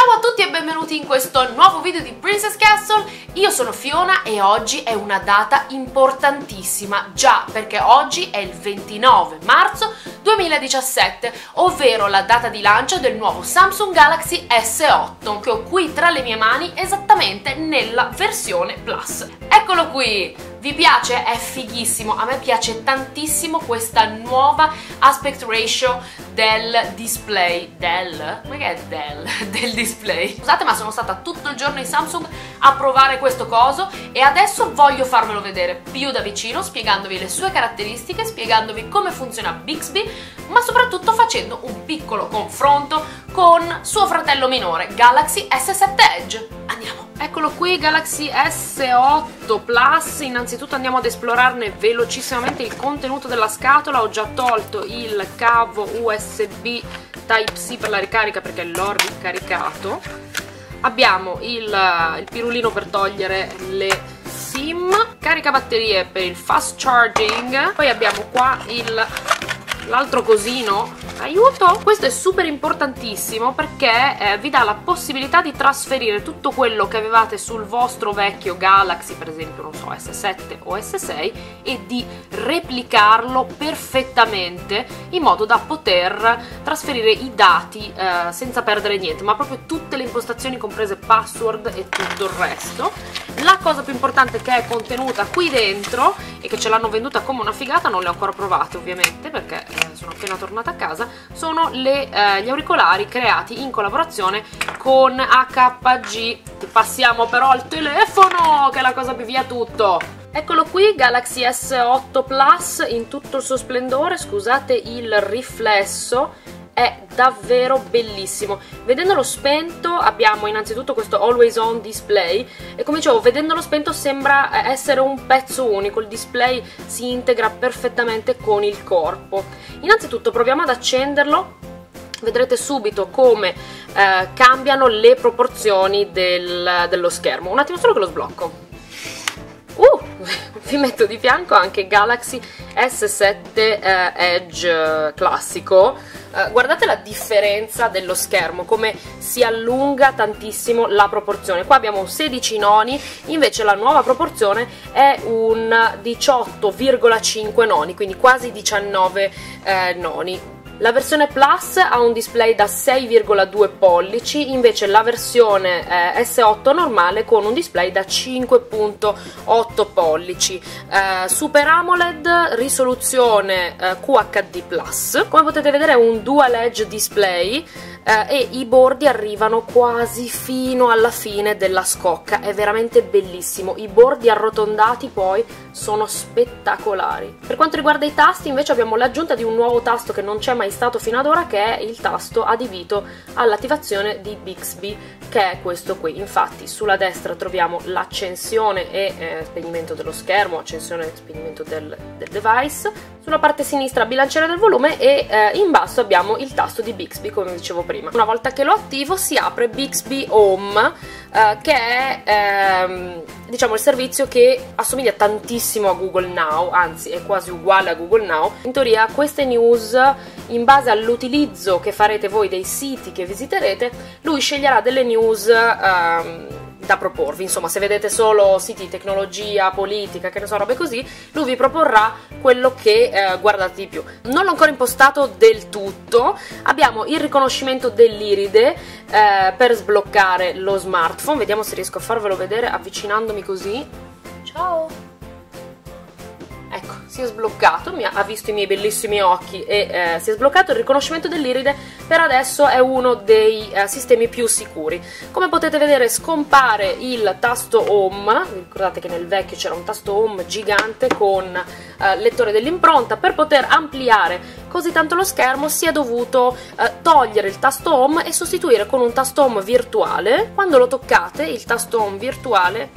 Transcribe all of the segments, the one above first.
Ciao a tutti e benvenuti in questo nuovo video di Princess Castle. Io sono Fiona e oggi è una data importantissima, già perché oggi è il 29 marzo 2017, ovvero la data di lancio del nuovo Samsung Galaxy S8 che ho qui tra le mie mani esattamente nella versione Plus. Eccolo qui! Vi piace? È fighissimo, a me piace tantissimo questa nuova aspect ratio del display, del display. Scusate, ma sono stata tutto il giorno in Samsung a provare questo coso e adesso voglio farvelo vedere più da vicino, spiegandovi le sue caratteristiche, spiegandovi come funziona Bixby, ma soprattutto facendo un piccolo confronto con suo fratello minore, Galaxy S7 Edge. Andiamo! Eccolo qui, Galaxy S8 Plus. Innanzitutto andiamo ad esplorarne velocissimamente il contenuto della scatola. Ho già tolto il cavo USB Type-C per la ricarica perché l'ho ricaricato. Abbiamo il pirulino per togliere le SIM, caricabatterie per il fast charging, poi abbiamo qua l'altro cosino. Aiuto! Questo è super importantissimo perché vi dà la possibilità di trasferire tutto quello che avevate sul vostro vecchio Galaxy, per esempio, non so, S7 o S6, e di replicarlo perfettamente in modo da poter trasferire i dati senza perdere niente, ma proprio tutte le impostazioni, comprese password e tutto il resto. La cosa più importante che è contenuta qui dentro e che ce l'hanno venduta come una figata, non le ho ancora provate ovviamente perché sono appena tornata a casa, sono gli auricolari creati in collaborazione con HPG. Passiamo però al telefono, che è la cosa più via tutto. Eccolo qui, Galaxy S8 Plus in tutto il suo splendore. Scusate il riflesso, è davvero bellissimo. Vedendolo spento abbiamo innanzitutto questo always on display e, come dicevo, vedendolo spento sembra essere un pezzo unico, il display si integra perfettamente con il corpo. Innanzitutto proviamo ad accenderlo, vedrete subito come cambiano le proporzioni dello schermo. Un attimo solo che lo sblocco. Vi metto di fianco anche Galaxy S7 Edge classico. Guardate la differenza dello schermo, come si allunga tantissimo la proporzione. Qua abbiamo un 16 noni, invece la nuova proporzione è un 18,5 noni, quindi quasi 19 noni. La versione Plus ha un display da 6,2 pollici, invece la versione S8 normale con un display da 5,8 pollici. Super AMOLED, risoluzione QHD+. Come potete vedere è un Dual Edge display e i bordi arrivano quasi fino alla fine della scocca, è veramente bellissimo. I bordi arrotondati poi sono spettacolari. Per quanto riguarda i tasti invece abbiamo l'aggiunta di un nuovo tasto che non c'è mai stato fino ad ora, che è il tasto adibito all'attivazione di Bixby, che è questo qui. Infatti sulla destra troviamo l'accensione e spegnimento dello schermo, accensione e spegnimento del device, sulla parte sinistra bilanciere del volume e in basso abbiamo il tasto di Bixby, come dicevo prima. Una volta che lo attivo si apre Bixby Home, che è diciamo il servizio che assomiglia tantissimo a Google Now, anzi è quasi uguale a Google Now. In teoria queste news, in base all'utilizzo che farete voi dei siti che visiterete, lui sceglierà delle news da proporvi. Insomma, se vedete solo siti di tecnologia, politica, che ne so, robe così, lui vi proporrà quello che guardate di più. Non l'ho ancora impostato del tutto. Abbiamo il riconoscimento dell'iride per sbloccare lo smartphone. Vediamo se riesco a farvelo vedere avvicinandomi così. Ciao! Ecco, si è sbloccato, ha visto i miei bellissimi occhi e si è sbloccato. Il riconoscimento dell'iride per adesso è uno dei sistemi più sicuri. Come potete vedere scompare il tasto home. Ricordate che nel vecchio c'era un tasto home gigante con lettore dell'impronta. Per poter ampliare così tanto lo schermo si è dovuto togliere il tasto home e sostituire con un tasto home virtuale. Quando lo toccate il tasto home virtuale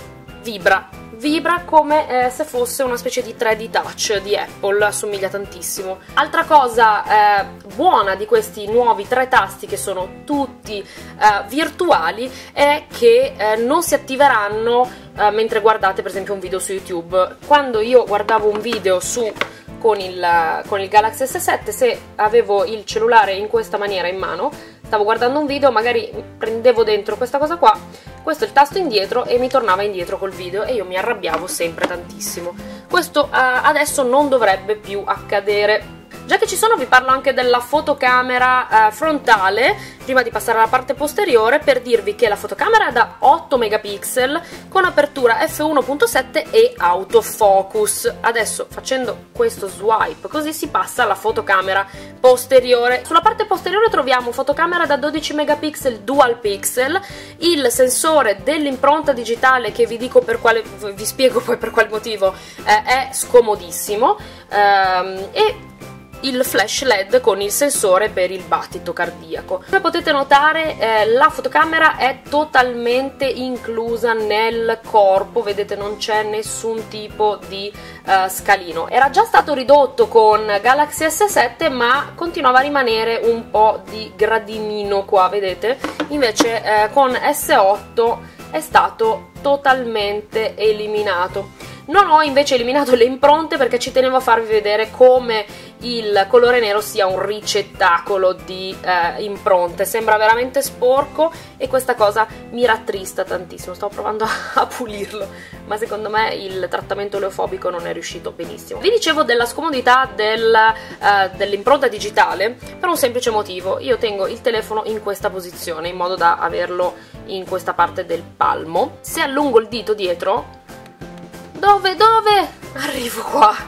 vibra come se fosse una specie di 3D touch di Apple, assomiglia tantissimo. Altra cosa buona di questi nuovi tre tasti, che sono tutti virtuali, è che non si attiveranno mentre guardate per esempio un video su YouTube. Quando io guardavo un video con il Galaxy S7, se avevo il cellulare in questa maniera in mano, stavo guardando un video, magari prendevo dentro questa cosa qua, questo è il tasto indietro e mi tornava indietro col video e io mi arrabbiavo sempre tantissimo. Questo adesso non dovrebbe più accadere. Già che ci sono, vi parlo anche della fotocamera frontale, prima di passare alla parte posteriore, per dirvi che la fotocamera è da 8 megapixel con apertura f1.7 e autofocus. Adesso, facendo questo swipe così, si passa alla fotocamera posteriore. Sulla parte posteriore troviamo fotocamera da 12 megapixel dual pixel, il sensore dell'impronta digitale che vi dico per quale, vi spiego poi per quale motivo, è scomodissimo, e il flash LED con il sensore per il battito cardiaco. Come potete notare, la fotocamera è totalmente inclusa nel corpo, vedete non c'è nessun tipo di scalino. Era già stato ridotto con Galaxy S7 ma continuava a rimanere un po' di gradinino qua, vedete? Invece con S8 è stato totalmente eliminato. Non ho invece eliminato le impronte perché ci tenevo a farvi vedere come il colore nero sia un ricettacolo di impronte, sembra veramente sporco e questa cosa mi rattrista tantissimo. Stavo provando a pulirlo, ma secondo me il trattamento oleofobico non è riuscito benissimo. Vi dicevo della scomodità dell'impronta digitale per un semplice motivo: io tengo il telefono in questa posizione in modo da averlo in questa parte del palmo. Se allungo il dito dietro, dove arrivo qua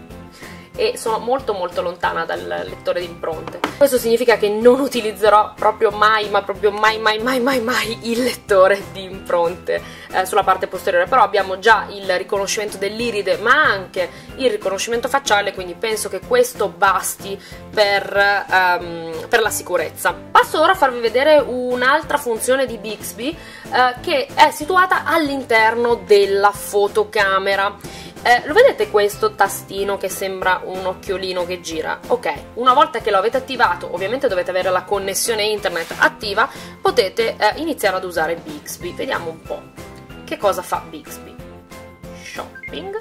e sono molto lontana dal lettore di impronte. Questo significa che non utilizzerò proprio mai, ma proprio mai il lettore di impronte sulla parte posteriore. Però abbiamo già il riconoscimento dell'iride ma anche il riconoscimento facciale, quindi penso che questo basti per la sicurezza. Passo ora a farvi vedere un'altra funzione di Bixby che è situata all'interno della fotocamera. Lo vedete questo tastino che sembra un occhiolino che gira? Ok, una volta che lo avete attivato, ovviamente dovete avere la connessione internet attiva, potete iniziare ad usare Bixby. Vediamo un po' che cosa fa Bixby. Shopping.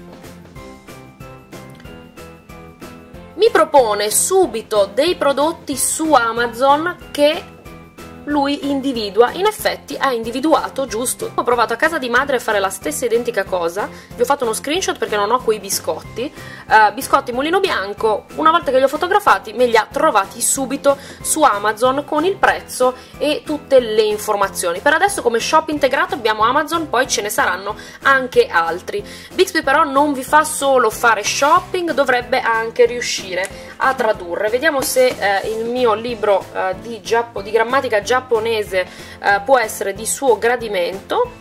Mi propone subito dei prodotti su Amazon che lui individua. In effetti ha individuato giusto. Ho provato a casa di madre a fare la stessa identica cosa, vi ho fatto uno screenshot perché non ho quei biscotti, biscotti Mulino Bianco. Una volta che li ho fotografati me li ha trovati subito su Amazon con il prezzo e tutte le informazioni. Per adesso come shop integrato abbiamo Amazon, poi ce ne saranno anche altri. Bixby però non vi fa solo fare shopping, dovrebbe anche riuscire a tradurre. Vediamo se il mio libro di grammatica giapponese può essere di suo gradimento.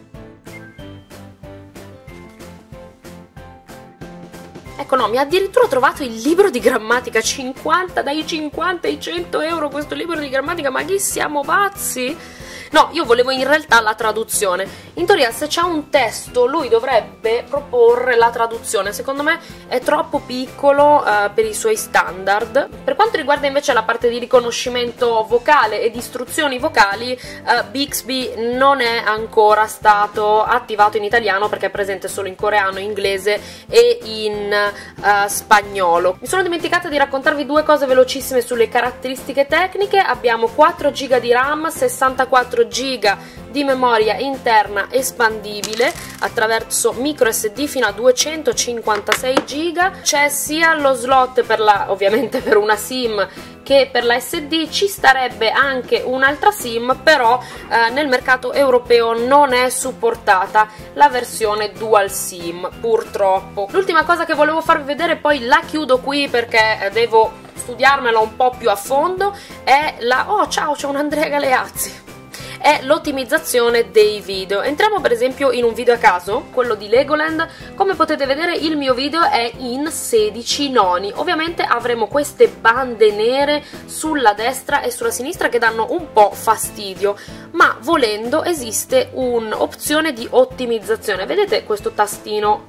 Ecco, no, mi ha addirittura trovato il libro di grammatica, 50, dai 50 ai 100 euro questo libro di grammatica, ma chi siamo pazzi? No, io volevo in realtà la traduzione. In teoria se c'è un testo lui dovrebbe proporre la traduzione, secondo me è troppo piccolo per i suoi standard. Per quanto riguarda invece la parte di riconoscimento vocale e di istruzioni vocali, Bixby non è ancora stato attivato in italiano perché è presente solo in coreano, inglese e in spagnolo. Mi sono dimenticata di raccontarvi due cose velocissime sulle caratteristiche tecniche. Abbiamo 4 GB di RAM, 64 GB di memoria interna espandibile attraverso micro SD fino a 256 GB. C'è sia lo slot per ovviamente per una SIM che per la SD, ci starebbe anche un'altra SIM, però nel mercato europeo non è supportata la versione dual SIM, purtroppo. L'ultima cosa che volevo farvi vedere, poi la chiudo qui perché devo studiarmela un po' più a fondo, è la... Oh, ciao, c'è un Andrea Galeazzi! È l'ottimizzazione dei video. Entriamo per esempio in un video a caso, quello di Legoland. Come potete vedere il mio video è in 16 noni. Ovviamente avremo queste bande nere sulla destra e sulla sinistra che danno un po' fastidio, ma volendo esiste un'opzione di ottimizzazione. Vedete questo tastino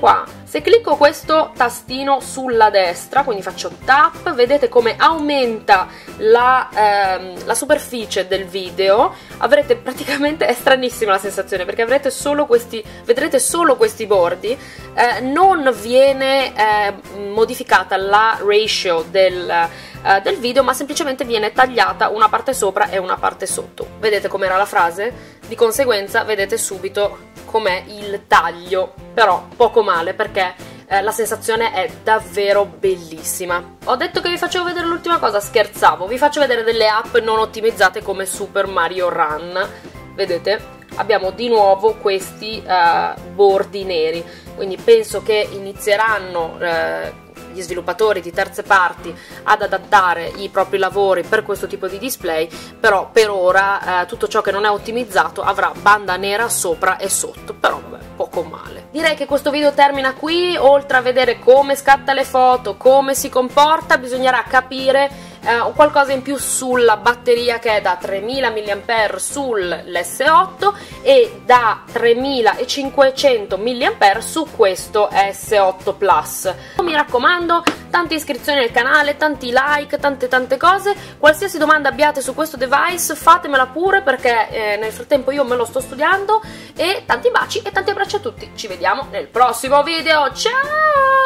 qua, se clicco questo tastino sulla destra, quindi faccio tap, vedete come aumenta la superficie del video. Avrete praticamente, è stranissima la sensazione, perché vedrete solo questi bordi, non viene modificata la ratio del video, ma semplicemente viene tagliata una parte sopra e una parte sotto. Vedete com'era la frase? Di conseguenza vedete subito com'è il taglio, però poco male, perché la sensazione è davvero bellissima. Ho detto che vi facevo vedere l'ultima cosa, scherzavo, vi faccio vedere delle app non ottimizzate come Super Mario Run. Vedete? Abbiamo di nuovo questi bordi neri, quindi penso che inizieranno gli sviluppatori di terze parti ad adattare i propri lavori per questo tipo di display, però per ora tutto ciò che non è ottimizzato avrà banda nera sopra e sotto, però vabbè, poco male. Direi che questo video termina qui. Oltre a vedere come scatta le foto, come si comporta, bisognerà capire qualcosa in più sulla batteria, che è da 3000 mAh sull'S8 e da 3500 mAh su questo S8 Plus. Mi raccomando, tante iscrizioni al canale, tanti like, tante cose. Qualsiasi domanda abbiate su questo device fatemela pure, perché nel frattempo io me lo sto studiando. E tanti baci e tanti abbracci a tutti, ci vediamo nel prossimo video, ciao!